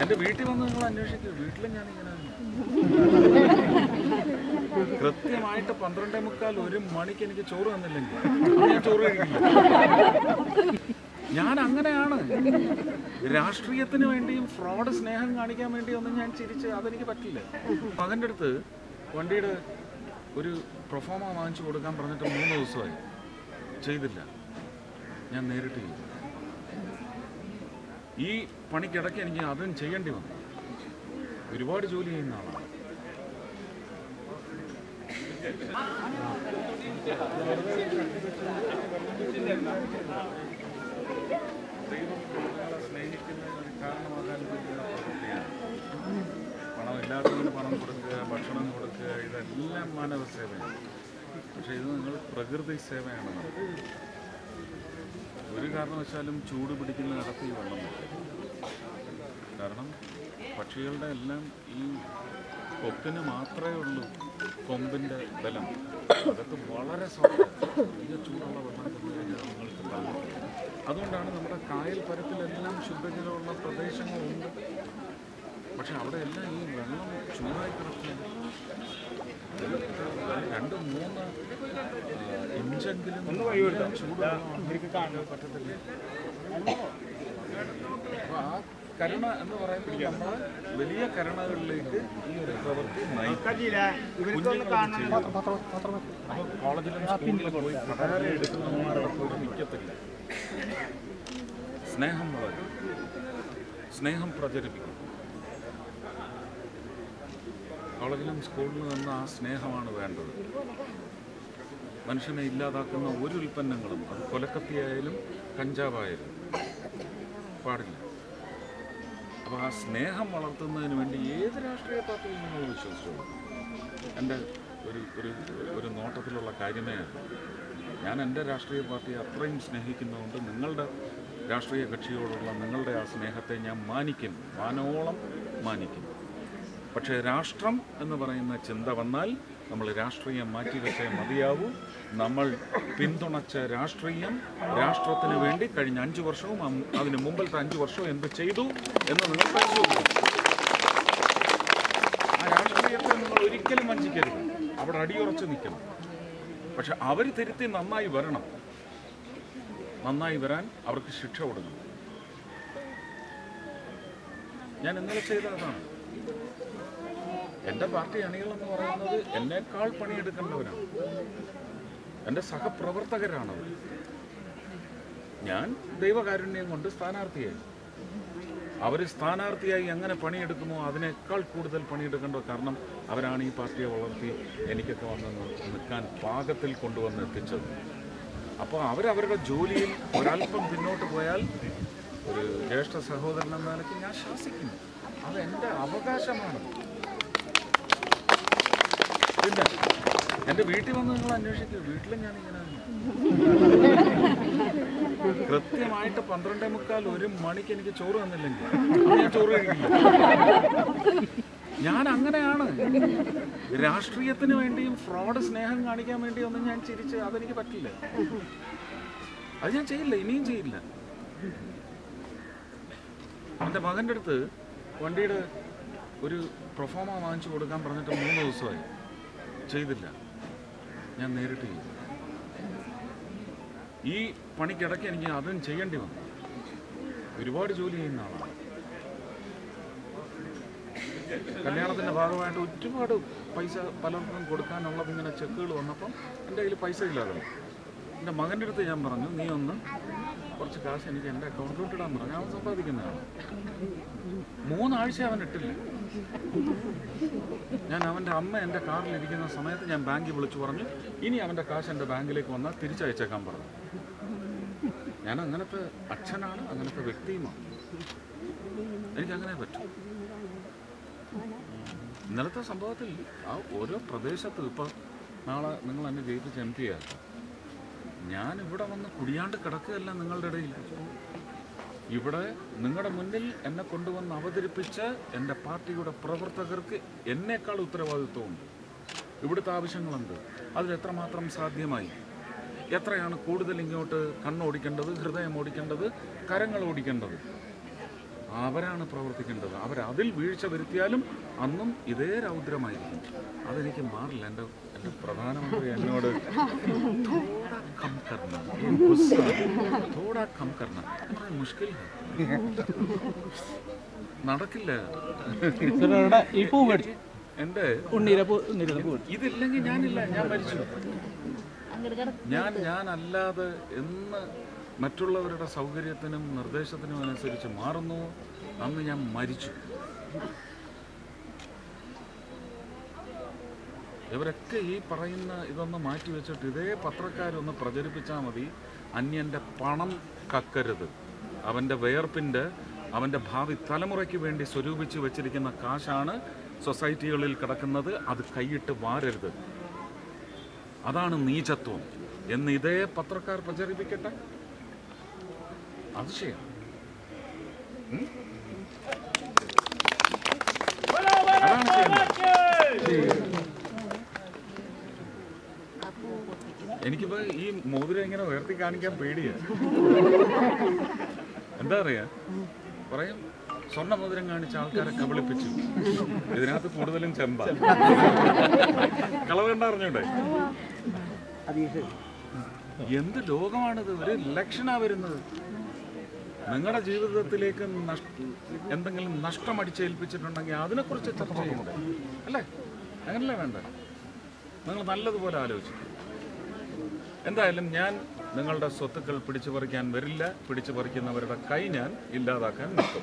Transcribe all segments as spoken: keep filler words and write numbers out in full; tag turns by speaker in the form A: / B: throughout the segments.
A: എൻ്റെ വീട്ടിൽ വന്ന് നിങ്ങൾ അന്വേഷിക്കുക. വീട്ടിലും ഞാനിങ്ങനെ കൃത്യമായിട്ട് പന്ത്രണ്ടേ മുക്കാൽ ഒരു മണിക്ക് എനിക്ക് ചോറ് തന്നില്ലെങ്കിൽ ഞാൻ ചോറ് കഴിക്കില്ല. ഞാൻ അങ്ങനെയാണ്. രാഷ്ട്രീയത്തിന് വേണ്ടിയും ഫ്രോഡ് സ്നേഹം കാണിക്കാൻ വേണ്ടിയും ഒന്നും ഞാൻ ചിരിച്ച് അതെനിക്ക് പറ്റില്ല. മകൻ്റെ അടുത്ത് വണ്ടിയുടെ ഒരു പ്രൊഫോമ വാങ്ങിച്ചു കൊടുക്കാൻ പറഞ്ഞിട്ട് മൂന്ന് ദിവസമായി ചെയ്തില്ല. ഞാൻ നേരിട്ട് ചെയ്തു. ഈ പണിക്കിടയ്ക്ക് എനിക്ക് അതും ചെയ്യേണ്ടി വന്നു. ഒരുപാട് ജോലി ചെയ്യുന്ന ആളാണ്. ദൈവം സ്നേഹിക്കുന്നതിന് കാരണമാകാൻ പറ്റുന്ന പ്രവൃത്തിയാണ്. പണം ഇല്ലാത്തവന് പണം കൊടുക്കുക, ഭക്ഷണം കൊടുക്കുക, ഇതെല്ലാം മാനവ സേവയാണ്. പക്ഷേ ഇത് നിങ്ങൾ പ്രകൃതി സേവയാണ്. ഒരു കാരണവശാലും ചൂട് പിടിക്കുന്ന നടത്തി വെള്ളം പറ്റും. കാരണം പക്ഷികളുടെ എല്ലാം ഈ കൊക്കിന് മാത്രമേ ഉള്ളൂ കൊമ്പിൻ്റെ ബലം. അതൊക്കെ വളരെ വലിയ ചൂടുള്ള വെള്ളം തന്നു കഴിഞ്ഞാൽ നിങ്ങൾക്ക് താങ്ങും. അതുകൊണ്ടാണ് നമ്മുടെ കായൽ പരത്തിലെല്ലാം ശുദ്ധജലമുള്ള പ്രദേശങ്ങളുണ്ട്. പക്ഷെ അവിടെയെല്ലാം ഈ വെള്ളം ചൂടായി കിടക്കുകയാണ്. രണ്ട് മൂന്ന് ഇഞ്ചെങ്കിലും ചൂട് പറ്റത്തില്ല. അപ്പോൾ ആ കരുണ എന്ന് പറയുന്നത് നമ്മൾ വലിയ കരുണകളിലേക്ക് ഈ ഒരു പ്രവൃത്തി കോളേജിലും സ്കൂളിലും പോയി കടകര എടുക്കുന്നവന്മാരുടെ പോലും മിക്കത്തില്ല. സ്നേഹം വളരും, സ്നേഹം പ്രചരിപ്പിക്കും. കോളേജിലും സ്കൂളിലും നിന്ന് ആ സ്നേഹമാണ് വേണ്ടത്. മനുഷ്യനെ ഇല്ലാതാക്കുന്ന ഒരു ഉൽപ്പന്നങ്ങളും, അത് കൊലക്കത്തിയായാലും കഞ്ചാവായാലും പാടില്ല. അപ്പോൾ ആ സ്നേഹം വളർത്തുന്നതിന് വേണ്ടി ഏത് രാഷ്ട്രീയ പാർട്ടിയിൽ നിങ്ങൾ വിശ്വസിച്ചോളൂ. എൻ്റെ ഒരു ഒരു ഒരു നോട്ടത്തിലുള്ള കാര്യമേ അല്ല. ഞാൻ എൻ്റെ രാഷ്ട്രീയ പാർട്ടിയെ അത്രയും സ്നേഹിക്കുന്നതുകൊണ്ട് നിങ്ങളുടെ രാഷ്ട്രീയ കക്ഷിയോടുള്ള നിങ്ങളുടെ ആ സ്നേഹത്തെ ഞാൻ മാനിക്കും, മാനോളം മാനിക്കും. പക്ഷേ രാഷ്ട്രം എന്ന് പറയുന്ന ചിന്ത വന്നാൽ നമ്മൾ രാഷ്ട്രീയം മാറ്റിവെച്ചേ മതിയാവൂ. നമ്മൾ പിന്തുണച്ച രാഷ്ട്രീയം രാഷ്ട്രത്തിന് വേണ്ടി കഴിഞ്ഞ അഞ്ച് വർഷവും അതിന് മുമ്പത്തെ അഞ്ച് വർഷവും എന്ത് ചെയ്തു എന്ന് നിങ്ങൾ പരിശോധിക്കും. ആ രാഷ്ട്രീയത്തെ നിങ്ങൾ ഒരിക്കലും വഞ്ചിക്കരുത്. അവിടെ അടിയുറച്ച് നിൽക്കണം. പക്ഷെ അവർ തിരുത്തി നന്നായി വരണം. നന്നായി വരാൻ അവർക്ക് ശിക്ഷ കൊടുക്കണം. ഞാൻ ഇന്നലെ ചെയ്തതാണ്. എൻ്റെ പാർട്ടി അണികളെന്ന് പറയുന്നത് എന്നേക്കാൾ പണിയെടുക്കേണ്ടവരാണ്. എൻ്റെ സഹപ്രവർത്തകരാണവർ. ഞാൻ ദൈവകാരുണ്യം കൊണ്ട് സ്ഥാനാർത്ഥിയായി. അവർ സ്ഥാനാർത്ഥിയായി എങ്ങനെ പണിയെടുക്കുമോ അതിനേക്കാൾ കൂടുതൽ പണിയെടുക്കേണ്ടത്. കാരണം അവരാണ് ഈ പാർട്ടിയെ വളർത്തി എനിക്കൊക്കെ വന്ന് നിൽക്കാൻ പാകത്തിൽ കൊണ്ടുവന്ന് എത്തിച്ചത്. അപ്പോൾ അവരവരുടെ ജോലിയിൽ ഒരല്പം പിന്നോട്ട് പോയാൽ ഒരു ജ്യേഷ്ഠ സഹോദരൻ എന്ന നിലയ്ക്ക് ഞാൻ ശാസിക്കുന്നു. അത് എൻ്റെ അവകാശമാണ്. പിന്നെ എൻ്റെ വീട്ടിൽ വന്ന് നിങ്ങൾ അന്വേഷിക്കുക. വീട്ടിലും ഞാനിങ്ങനെ കൃത്യമായിട്ട് പന്ത്രണ്ടേ മുക്കാൽ ഒരു മണിക്ക് എനിക്ക് ചോറ് തന്നില്ലെങ്കിൽ ഞാൻ ചോറ് കഴിക്കില്ല. ഞാൻ അങ്ങനെയാണ്. രാഷ്ട്രീയത്തിന് വേണ്ടിയും ഫ്രോഡ് സ്നേഹം കാണിക്കാൻ വേണ്ടിയും ഒന്നും ഞാൻ ചിരിച്ച് അതെനിക്ക് പറ്റില്ല. അത് ഞാൻ ചെയ്യില്ല, ഇനിയും ചെയ്യില്ല. എൻ്റെ മകൻ്റെ അടുത്ത് വണ്ടിയുടെ ഒരു പ്രൊഫോമ വാങ്ങിച്ചു കൊടുക്കാൻ പറഞ്ഞിട്ട് മൂന്ന് ദിവസമായി ചെയ്തില്ല. ഞാൻ നേരിട്ട് ചെയ്തു. ഈ പണിക്കിടയ്ക്ക് എനിക്ക് അതും ചെയ്യേണ്ടി വന്നു. ഒരുപാട് ജോലി ചെയ്യുന്ന ആളാണ്. കല്യാണത്തിൻ്റെ ഭാഗമായിട്ട് ഒരുപാട് പൈസ പലർക്കും കൊടുക്കാനുള്ളത് ഇങ്ങനെ ചെക്കുകൾ വന്നപ്പം എൻ്റെ കയ്യിൽ പൈസ ഇല്ലാതെ എൻ്റെ മകൻ്റെ അടുത്ത് ഞാൻ പറഞ്ഞു, നീ ഒന്ന് കുറച്ച് കാശ് എനിക്ക് എൻ്റെ അക്കൗണ്ടിലോട്ട് ഇടാൻ പറഞ്ഞു. അവൻ സമ്പാദിക്കുന്നതാണ്. മൂന്നാഴ്ച അവൻ ഇട്ടില്ല. ഞാൻ അവൻ്റെ അമ്മ എൻ്റെ കാറിലിരിക്കുന്ന സമയത്ത് ഞാൻ ബാങ്കിൽ വിളിച്ചു പറഞ്ഞു, ഇനി അവൻ്റെ കാശ് എൻ്റെ ബാങ്കിലേക്ക് വന്നാൽ തിരിച്ചയച്ചേക്കാൻ പറഞ്ഞു. ഞാൻ അങ്ങനത്തെ അച്ഛനാണ്, അങ്ങനത്തെ വ്യക്തിയുമാണ്. എനിക്കങ്ങനെ പറ്റും. ഇന്നലത്തെ സംഭവത്തിൽ ആ ഓരോ പ്രദേശത്ത് ഇപ്പോൾ നാളെ നിങ്ങൾ എന്നെ ജയിപ്പിച്ച് എം പി ആക്കാം. ഞാൻ ഇവിടെ വന്ന് കുടിയാണ്ട് കിടക്കുകയല്ല നിങ്ങളുടെ ഇടയിൽ. ഇവിടെ നിങ്ങളുടെ മുന്നിൽ എന്നെ കൊണ്ടുവന്ന് അവതരിപ്പിച്ച് എൻ്റെ പാർട്ടിയുടെ പ്രവർത്തകർക്ക് എന്നേക്കാൾ ഉത്തരവാദിത്വമുണ്ട്. ഇവിടുത്തെ ആവശ്യങ്ങളുണ്ട്. അതിലെത്രമാത്രം സാധ്യമായി, എത്രയാണ് കൂടുതൽ ഇങ്ങോട്ട് കണ്ണോടിക്കേണ്ടത്, ഹൃദയം ഓടിക്കേണ്ടത്, കരങ്ങൾ ഓടിക്കേണ്ടത്, അവരാണ് പ്രവർത്തിക്കേണ്ടത്. അവരതിൽ വീഴ്ച വരുത്തിയാലും അന്നും ഇതേ രൗദ്രമായിരിക്കും. അതെനിക്ക് മാറില്ല. എൻ്റെ എൻ്റെ പ്രധാനമന്ത്രി എന്നോട് തോടാ കം കർണ തോടാ കം കർണ മുഷ്കിൽ നടക്കില്ല. എൻ്റെ ഇതില്ലെങ്കിൽ ഞാനില്ല, ഞാൻ മരിച്ചു. ഞാൻ ഞാനല്ലാതെ എന്ന് മറ്റുള്ളവരുടെ സൗകര്യത്തിനും നിർദ്ദേശത്തിനും അനുസരിച്ച് മാറുന്നു, അന്ന് ഞാൻ മരിച്ചു. ഇവരൊക്കെ ഈ പറയുന്ന ഇതൊന്ന് മാറ്റി വെച്ചിട്ട് ഇതേ പത്രക്കാരൊന്ന് പ്രചരിപ്പിച്ചാൽ മതി. അന്യൻ്റെ പണം കക്കരുത്, അവൻ്റെ വേർപ്പിൻ്റെ അവൻ്റെ ഭാവി തലമുറയ്ക്ക് വേണ്ടി സ്വരൂപിച്ച് വെച്ചിരിക്കുന്ന കാശാണ് സൊസൈറ്റികളിൽ കിടക്കുന്നത്, അത് കൈയിട്ട് വാരരുത്, അതാണ് നീചത്വം എന്ന് ഇതേ പത്രക്കാർ പ്രചരിപ്പിക്കട്ടെ. അത് ചെയ്യാം. അതാണ് ചെയ്യുന്നത്. എനിക്കിപ്പോ ഈ മോതിരം ഇങ്ങനെ ഉയർത്തി കാണിക്കാൻ പേടിയാ. എന്താ പറയാ പറയും, സ്വർണ്ണ മോതിരം കാണിച്ച ആൾക്കാരെ കബളിപ്പിച്ചു, ഇതിനകത്ത് കൂടുതലും ചെമ്പ. കളവ് കണ്ടറിഞ്ഞൂടെ? എന്ത് ലോകമാണിത്? ഒരു ഇലക്ഷനാ വരുന്നത്. നിങ്ങളുടെ ജീവിതത്തിലേക്ക് എന്തെങ്കിലും നഷ്ടം അടിച്ചേൽപ്പിച്ചിട്ടുണ്ടെങ്കിൽ അതിനെക്കുറിച്ച് ചർച്ച ചെയ്യണ്ടേ? അല്ലേ? അങ്ങനല്ലേ വേണ്ട? നിങ്ങൾ നല്ലതുപോലെ ആലോചിച്ചു. എന്തായാലും ഞാൻ നിങ്ങളുടെ സ്വത്തുക്കൾ പിടിച്ചു പറിക്കാൻ വരില്ല. പിടിച്ചു പറിക്കുന്നവരുടെ കൈ ഞാൻ ഇല്ലാതാക്കാൻ നിൽക്കും.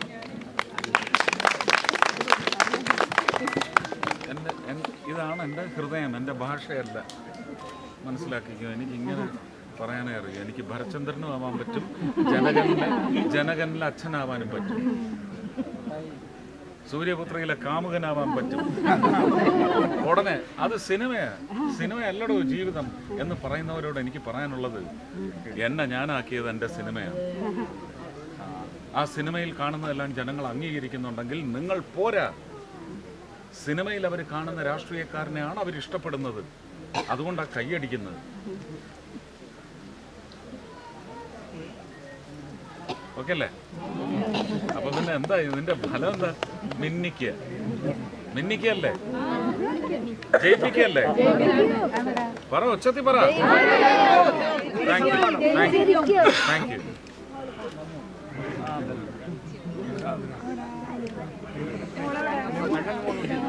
A: എൻ്റെ ഇതാണ് എൻ്റെ ഹൃദയം, എൻ്റെ ഭാഷയല്ല. മനസ്സിലാക്കിക്കോ. എനിക്കിങ്ങനെ പറയാനേ അറിയാം. എനിക്ക് ഭരചന്ദ്രനും ആവാൻ പറ്റും, ജനകനിലെ ജനകനിലെ അച്ഛനാവാനും പറ്റും, സൂര്യപുത്രയിലെ കാമുകനാവാൻ പറ്റും. ഉടനെ അത് സിനിമയാണ്, സിനിമയല്ലടോ ജീവിതം എന്ന് പറയുന്നവരോട് എനിക്ക് പറയാനുള്ളത്, എന്നെ ഞാനാക്കിയത് എൻ്റെ സിനിമയാണ്. ആ സിനിമയിൽ കാണുന്നതെല്ലാം ജനങ്ങൾ അംഗീകരിക്കുന്നുണ്ടെങ്കിൽ നിങ്ങൾ പോരാ. സിനിമയിൽ അവർ കാണുന്ന രാഷ്ട്രീയക്കാരനെയാണ് അവർ ഇഷ്ടപ്പെടുന്നത്, അതുകൊണ്ടാണ് കൈയടിക്കുന്നത്. ഓക്കെ അല്ലേ? അപ്പൊ പിന്നെ എന്താ ഇതിന്റെ ഫലം? എന്താ? മിന്നിക്ക മിന്നിക്കല്ലേ? ജയിപ്പിക്കല്ലേ? പറ, ഉച്ചത്തി പറ. Thank you thank you thank U